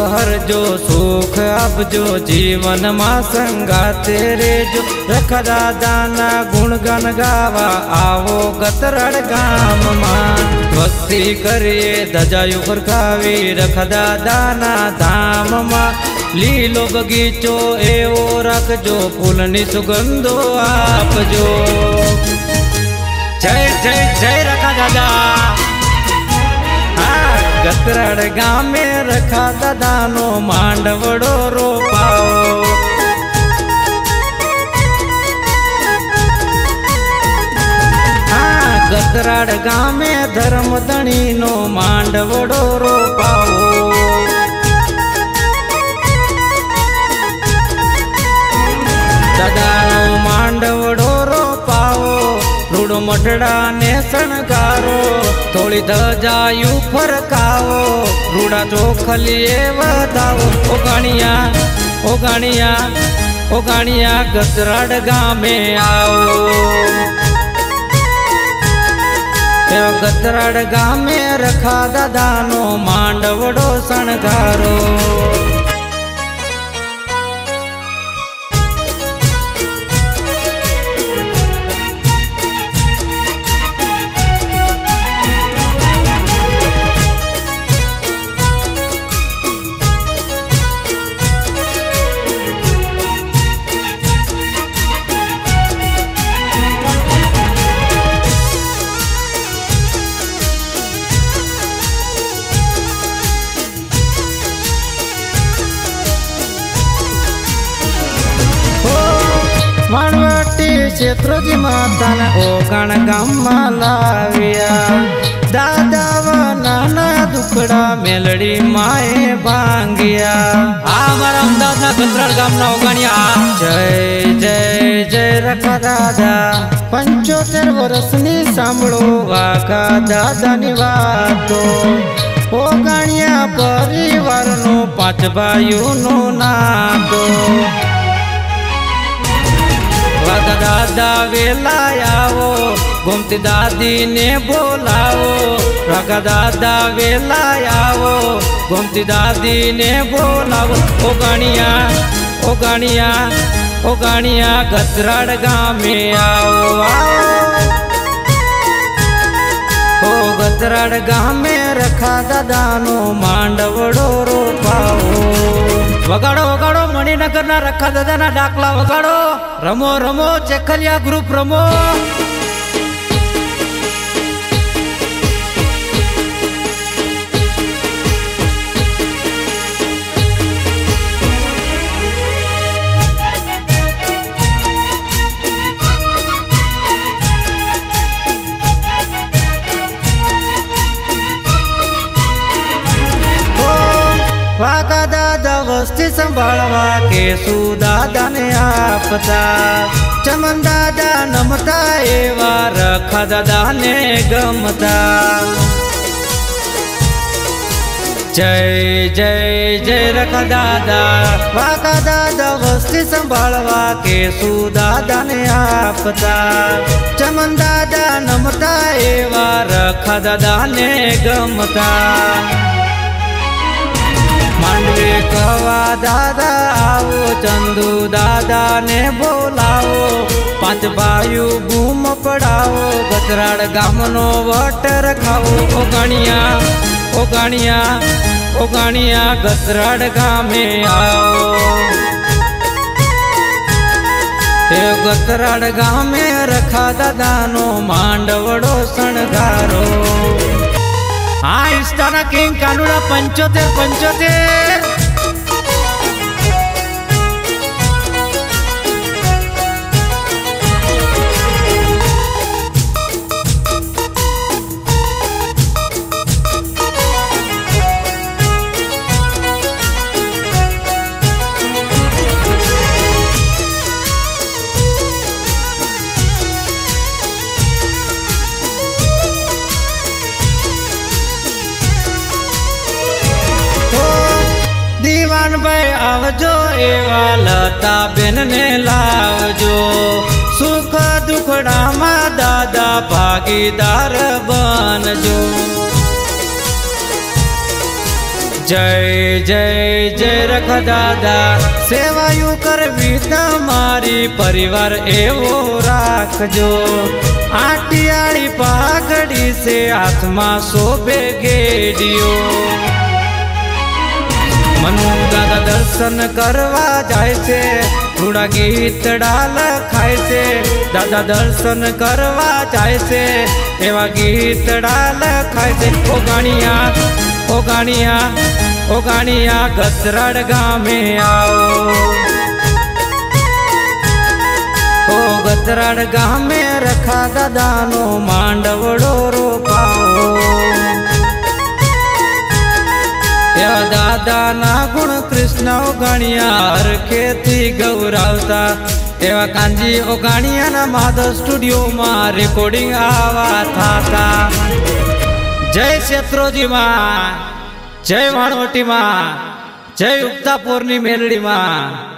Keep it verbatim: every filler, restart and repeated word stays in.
हर जो सुख अब जो जीवन मां संगाते रे जो रखा दादाना गुणगान गावा आवो गतराड़ गाम मां भक्ति करिए दजायु फरकावी रखा दादाना धाम मां लीलो बगीचो एवो रखजो फूलनी सुगंधो आपजो। जय जय जय रखा दादा। गतराड़ गाँव में रखा दादानो मांडवड़ो रोपाओ। हाँ गतराड़ गाँव में धर्म धनी नो मांडवड़ो रोपाओ। दादानो मांडवड़ो रोपाओ रूड़ो मटड़ा ने शणगारो थोड़ी धजायु फरकाओ रूड़ा चोखलिए वधाओ। ओ गानिया ओ गानिया ओ गानिया गतराड़ गाँव में आओ। गतराड़ गाँव में रखा दादानो मांडवड़ो शणगारो। मानवटी क्षेत्रोजी माता ने ओगण गाम लाविया दादा व नाना दुखड़ा मेलड़ी माए भांगिया। हमारा अमदावाद ना गतराड़ गाम ना ओगणिया। जय जय जय रखा दादा पंचोतेर वर्षनी सांभळो वाका दादा नी वातो। ओगणिया परिवार नो पांच भाईओ नो नातो। वाका दादा वेला आवो गोमती दादी ने बोलाओ। वाका दादा वेला आवो गोमती दादी ने बोलाओ। ओ गानिया ओ गानिया ओ गानिया गतराड़ गाँव में आओ आओ। ओ गतराड़ गाँव में रखा दादानो मांडवड़ो रोपाओ। वगाड़ो वगाड़ो मणिनगर ना रखा दादा ना डाकला वगाड़ो। रमो रमो चेखलिया ग्रुप रमो। वाका दादा वस्ती संभालवा के सुदादा ने आपता। चमन दादा नमता एवा रखा दादा ने गमता। जय जय जय रखा दादा वाका दादा वस्ती संभालवा के सुदादा ने आपता। चमन दादा नमता एवा रखा दादा ने गमता। मांडवे कवा दादा आओ चंदू दादा ने बोलाओ। पांच भाई बूम पड़ाओ गतराड़ गाम नो वट रखाओ। ओ गानिया ओ गानिया ओ गानिया गतराड़ गाँव में आओ। गतराड़ गाँव में रखा दादानो मांडवड़ो शणगारो। हाँ इस्ताना किंग कानूड़ा पंचोतेर पंचोतेर। भाई आवजो एवा लता बेन ने लावजो। सुख दुखड़ा मा दादा भागीदार बनजो। जय जय जय रख दादा सेवायु करवी तमारी परिवार एवो राखजो। आटियाड़ी पागड़ी से आत्मा शोभे गेडियो। मनु दादा दर्शन करवा जाए से थोड़ा गीत डाल खाए से। दादा दर्शन करवा जाए से एवा गीत डाल खाए से। ओ गानिया ओ गानिया ओ गानिया गतरड़ गाँव में आओ। ओ गतरड़ गाँव में रखा दादानो मांडवड़ो रोपाओ। या दादा ना गुण कृष्ण ओ गानिया हर खेती गौरावता। एवा कांजी ओ गानिया ना माधव स्टूडियो में रिकॉर्डिंग आवा था। जय क्षेत्रोजी माँ, जय वाणवटी माँ, जय उक्तापुर नी मेलड़ी माँ।